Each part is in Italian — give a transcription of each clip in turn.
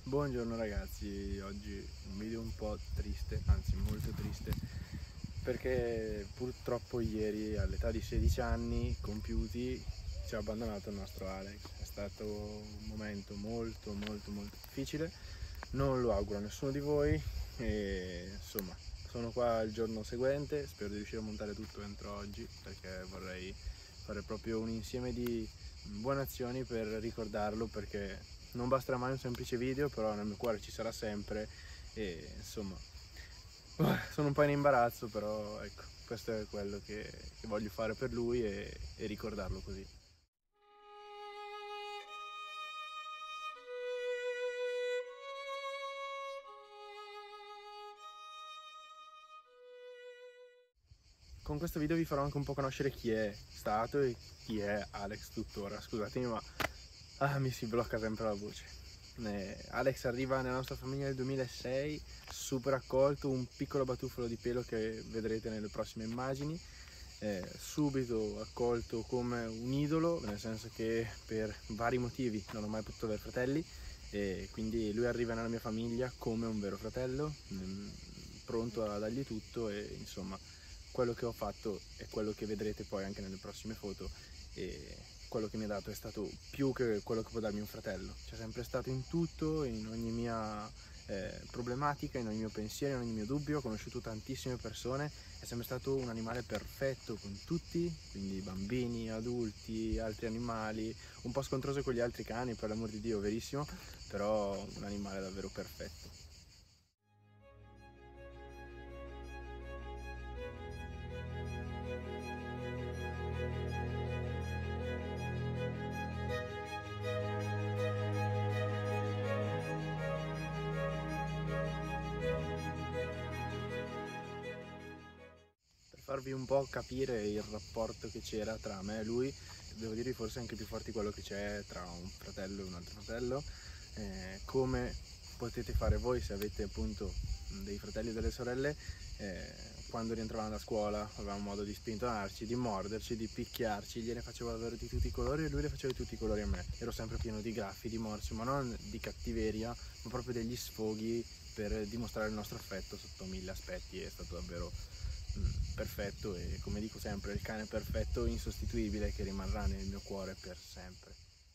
Buongiorno ragazzi, oggi un video un po' triste, anzi molto triste, perché purtroppo ieri all'età di 16 anni compiuti ci ha abbandonato il nostro Alex. È stato un momento molto difficile, non lo auguro a nessuno di voi e insomma sono qua il giorno seguente, spero di riuscire a montare tutto entro oggi perché vorrei fare proprio un insieme di buone azioni per ricordarlo, perché non basterà mai un semplice video, però nel mio cuore ci sarà sempre e insomma sono un po' in imbarazzo, però ecco, questo è quello che voglio fare per lui e ricordarlo così. Con questo video vi farò anche un po' conoscere chi è stato e chi è Alex tuttora. Scusatemi, ma mi si blocca sempre la voce. Alex arriva nella nostra famiglia nel 2006, super accolto, un piccolo batuffolo di pelo che vedrete nelle prossime immagini. Subito accolto come un idolo, nel senso che per vari motivi non ho mai potuto avere fratelli e quindi lui arriva nella mia famiglia come un vero fratello, pronto a dargli tutto e insomma quello che ho fatto è quello che vedrete poi anche nelle prossime foto e quello che mi ha dato è stato più che quello che può darmi un fratello. C'è sempre stato in tutto, in ogni mia problematica, in ogni mio pensiero, in ogni mio dubbio. Ho conosciuto tantissime persone, è sempre stato un animale perfetto con tutti, quindi bambini, adulti, altri animali, un po' scontroso con gli altri cani, per l'amor di Dio, verissimo, però un animale davvero perfetto. Per farvi un po' capire il rapporto che c'era tra me e lui, devo dirvi forse anche più forte di quello che c'è tra un fratello e un altro fratello, come potete fare voi se avete appunto dei fratelli e delle sorelle. Quando rientravamo da scuola avevamo modo di spintonarci, di morderci, di picchiarci, gliene facevo avere di tutti i colori e lui le faceva di tutti i colori a me. Ero sempre pieno di graffi, di morsi, ma non di cattiveria, ma proprio degli sfoghi per dimostrare il nostro affetto sotto mille aspetti. È stato davvero perfetto e, come dico sempre, il cane perfetto insostituibile che rimarrà nel mio cuore per sempre.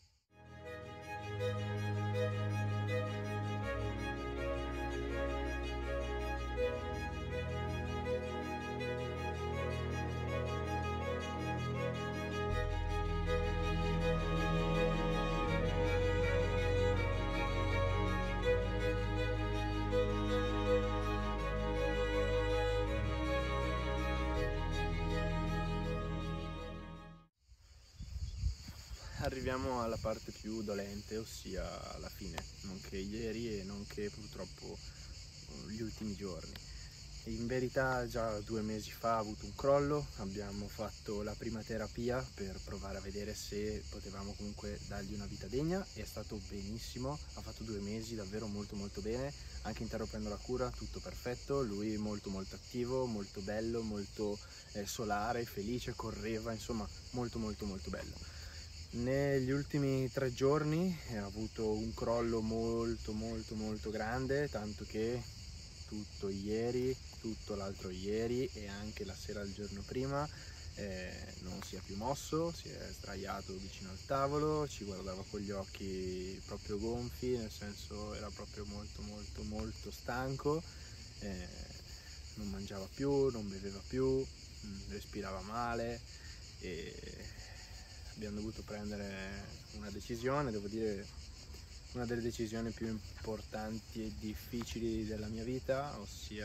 Arriviamo alla parte più dolente, ossia alla fine, nonché ieri e nonché purtroppo gli ultimi giorni. In verità già 2 mesi fa ha avuto un crollo, abbiamo fatto la prima terapia per provare a vedere se potevamo comunque dargli una vita degna e è stato benissimo, ha fatto 2 mesi davvero molto bene, anche interrompendo la cura tutto perfetto, lui molto attivo, molto bello, molto solare, felice, correva, insomma molto bello. Negli ultimi 3 giorni ha avuto un crollo molto grande, tanto che tutto ieri, tutto l'altro ieri e anche la sera del giorno prima non si è più mosso, si è sdraiato vicino al tavolo, ci guardava con gli occhi proprio gonfi, nel senso era proprio molto stanco, non mangiava più, non beveva più, respirava male e abbiamo dovuto prendere una decisione, devo dire una delle decisioni più importanti e difficili della mia vita, ossia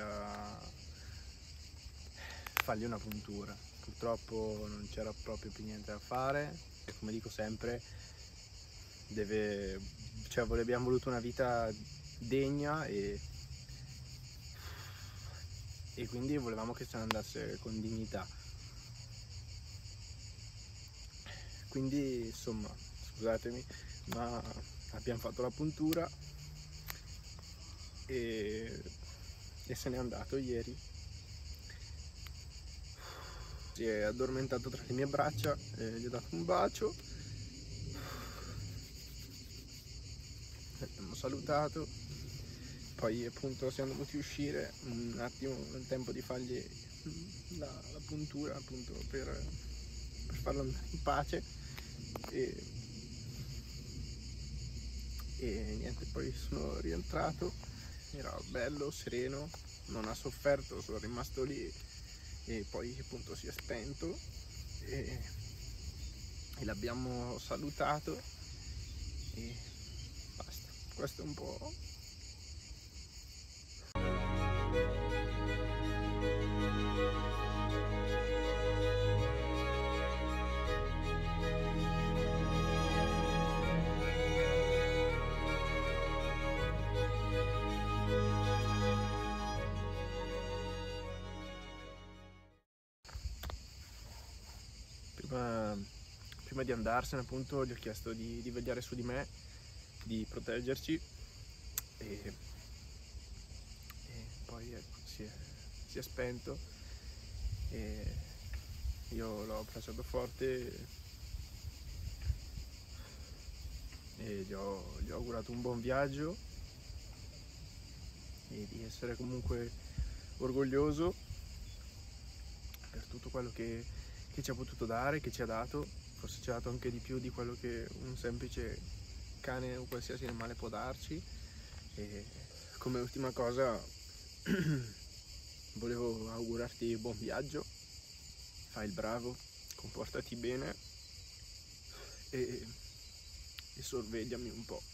fargli una puntura. Purtroppo non c'era proprio più niente da fare e, come dico sempre, abbiamo voluto una vita degna e quindi volevamo che se ne andasse con dignità. Quindi insomma, scusatemi, ma abbiamo fatto la puntura e se n'è andato ieri. Si è addormentato tra le mie braccia, gli ho dato un bacio. salutato, poi appunto siamo dovuti uscire un attimo il tempo di fargli la puntura appunto per farlo andare in pace e niente, poi sono rientrato, era bello, sereno, non ha sofferto, sono rimasto lì e poi appunto si è spento e l'abbiamo salutato e basta, questo è un po'. Prima di andarsene appunto gli ho chiesto di vegliare su di me, di proteggerci e poi ecco, si è spento e io l'ho abbracciato forte e gli ho augurato un buon viaggio e di essere comunque orgoglioso per tutto quello che ci ha potuto dare, che ci ha dato. Forse ci ha dato anche di più di quello che un semplice cane o qualsiasi animale può darci. E come ultima cosa volevo augurarti buon viaggio, fai il bravo, comportati bene e sorvegliami un po'.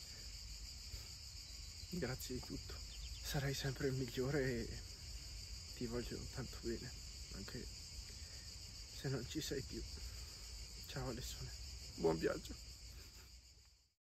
Grazie di tutto, sarai sempre il migliore e ti voglio tanto bene, anche se non ci sei più. Ciao Alessone, buon viaggio.